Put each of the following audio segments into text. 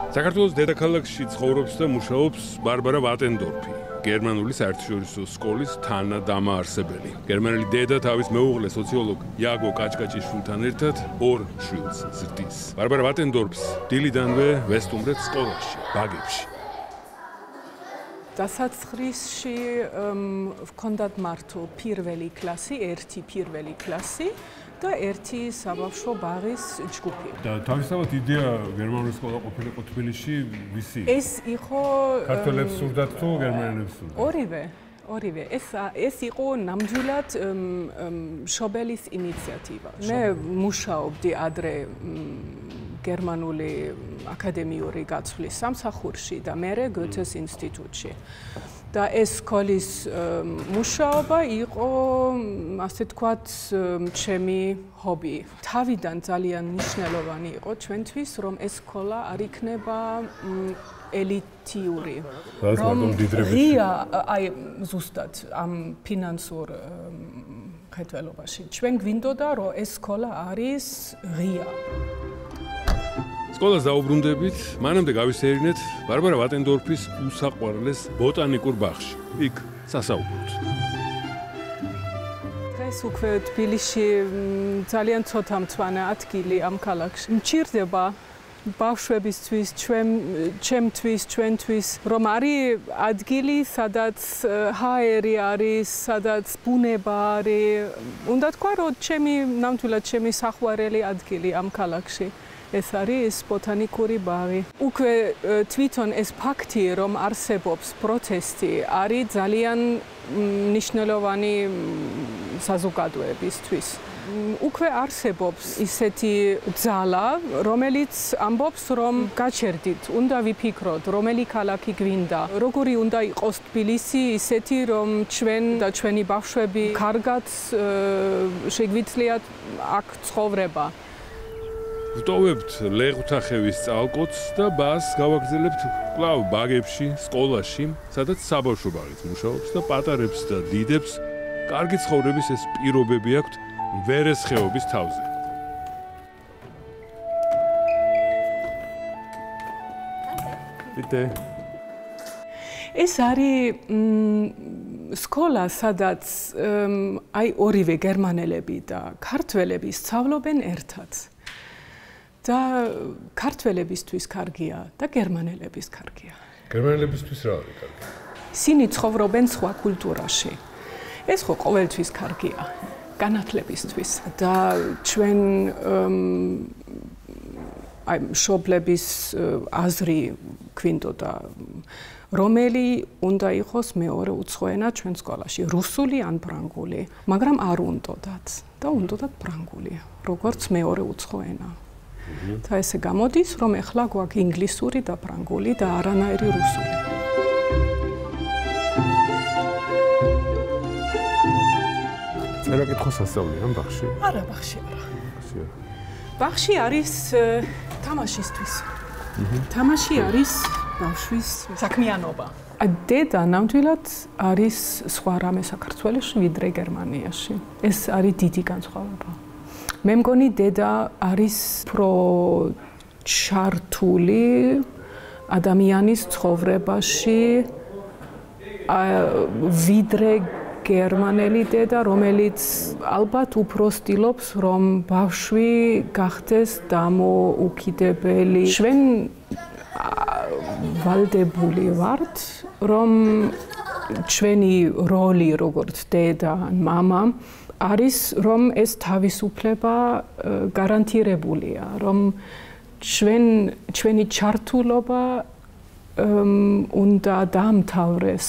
საქართველოს დედაქალაქში ცხოვრობს და მუშაობს ბარბარა ვატენდორფი, გერმანული საერთაშორისო სკოლის თანადამაარსებელი. გერმანელი დედა თავის მეუღლე სოციოლოგ იაგო კაჭკაჭიშვილთან ერთად 2 შვილს ზრდის. ბარბარა ვატენდორფს დილიდანვე ვესტუმრეთ სკოლაში, ბაგებში. დასაწყისში ვქონდათ მართო პირველი კლასი, ერთი პირველი კლასი და ერთი საბავშვო ბაღის ჯგუფი. და თავისთავად იდეა გერმანული სკოლა ყოფილიყო თბილისში ვისი? ეს იყო ქართველებს სურდათ თუ გერმანელებს სურდათ? ორივე. ეს იყო ნამდვილად მშობელის ინიციატივა. მე მუშაობდი ადრე გერმანული აკადემიური გაცვლის სამსახურში და მერე გოეთეს ინსტიტუტში. და ეს სკოლის მუშაობა იყო, ასე თქვათ, ჩემი ჰობი. თავიდან ძალიან მნიშვნელოვანი იყო ჩვენთვის, რომ ეს სკოლა არ იქნება ელიტიური. რომ ღია, აი ზუსტად ამ ფინანსურ მხედველობაში. ჩვენ გვინდოდა, რომ ეს სკოლა არის ღია. სკოლას დაუბრუნდებით, მანამდე გავისეირნეთ ბარბარა ვატენდორფის უსაყვარლეს ბოტანიკურ ბაღში. იქ სასაუბროთ. დღეს უკვე თბილისში ძალიან ცოტა მწვანე ადგილი ამ ქალაქში. მჭირდება ბავშვებისთვის, ჩემთვის, ჩვენთვის, რომ არის ადგილი, სადაც ჰაერი არის, სადაც ბუნება არის. უნდა თქვა, რომ ნამდვილად ჩემი საყვარელი ადგილი ამ ქალაქში. ეს არის ბოტანიკური ბაღი. უკვე თვითონ ეს ფაქტი, რომ არსებობს პროტესტი, არის ძალიან მნიშვნელოვანი საზოგადოებისთვის. უკვე არსებობს ისეთი ძალა, რომელიც ამბობს, რომ გაჩერდით, უნდა ვიფიქროთ, რომელი ქალაქი გვინდა, როგორი უნდა იყოს თბილისი ისეთი, რომ ჩვენ და ჩვენი ბავშვები კარგად შეგვიძლიათ აქ ცხოვრება. ვტოვებთ ლეღვთახევის წალკოც და ბას გავაგრძელებთ კვლავ ბაგებში, სკოლაში, სადაც საბავშვო ბაღიც მუშაობს და პატარებს და დიდებს კარგი ცხოვრების ეს პირობები აქვთ ვერესხეობის თავზე. ეს არის სკოლა, სადაც აი ორივე გერმანელები და ქართველები სწავლობენ ერთად. და ქართველებისთვის კარგია და გერმანელების კარგია. გერმანელებისთვის რა არის კარგი? ისინი ცხოვრობენ სხვა კულტურაში. ეს ხო ყოველთვის კარგია განათლებისთვის და ჩვენ აი მშობლების აზრი გვინდოდა რომელი უნდა იყოს მეორე უცხოენა ჩვენ სკოლაში, რუსული ან ფრანგული, მაგრამ არ უნდათ და უნდათ ფრანგული, როგორც მეორე უცხოენა. და ესე გამოდის, რომ ეხლა გვაქვს ინგლისური და ფრანგული და არანაირი რუსული. წერა-კითხვა სასწავლია ამ ბაღში? არა, ბაღში არა. ბაღში არის თამაშისთვის. თამაში არის ბავშვის საქმიანობა. დედა ნამდვილად არის სხვა რამე საქართველოში ვიდრე გერმანიაში. ეს არის დიდი განსხვავება. მე მგონი დედა არის უფრო ჩართული ადამიანის ცხოვრებაში ვიდრე გერმანელი დედა, რომელიც ალბათ უფრო ცდილობს, რომ ბავშვი გახდეს დამოუკიდებელი. ჩვენ ვალდებული ვართ, რომ ჩვენი როლი როგორც დედა ან მამა არის, რომ ეს თავისუფლება გარანტირებულია, რომ ჩვენი ჩართულობა უნდა დაამთავრეს.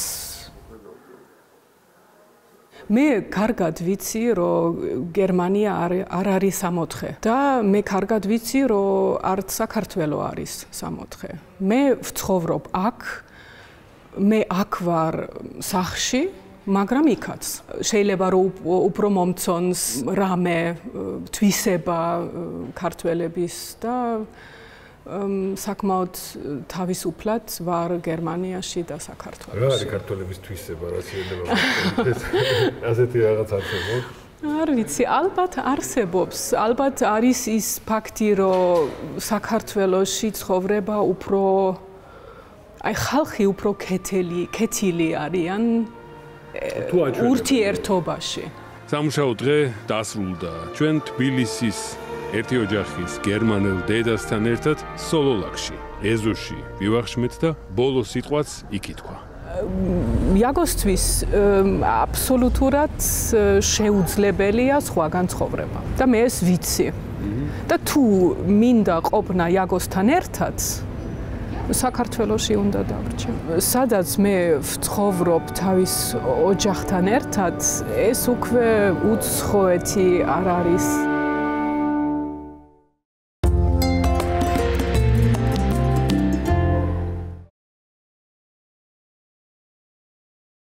მე კარგად ვიცი, რომ გერმანია არ არის სამოთხე და მე კარგად ვიცი, რომ არც საქართველო არის სამოთხე. მე ვცხოვრობ აქ, მე აქ ვარ სახლში, მაგრამ იქაც შეიძლება რომ უფრო მომწონს რამე თვისება ქართველების და საკმაოდ თავისუფლად ვარ გერმანიაში და საქართველოში. რა არის ქართველების თვისება, რა შეიძლება ასეთი რაღაც არსებობს? არ ვიცი, ალბათ არსებობს. ალბათ არის ის ფაქტი, რომ საქართველოში ცხოვრება უფრო ხალხი უფრო კეთილი არიან ურთიერთობაში. სამუშაო დღე დასრულდა. ჩვენ თბილისის ერთი ოჯახის გერმანელ დედასთან ერთად სოლოლაკში, ეზოში ვივახშმეთ და ბოლო სიტყვაც იქ ითქვა. იაგოსთვის აბსოლუტურად შეუძლებელია სხვაგან ცხოვრება და მე ეს ვიცი. და თუ მინდა ყოფნა იაგოსთან ერთად საქართველოში უნდა დავრჩე. სადაც მე ვცხოვრობ თავის ოჯახთან ერთად, ეს უკვე უცხოეთი არ არის.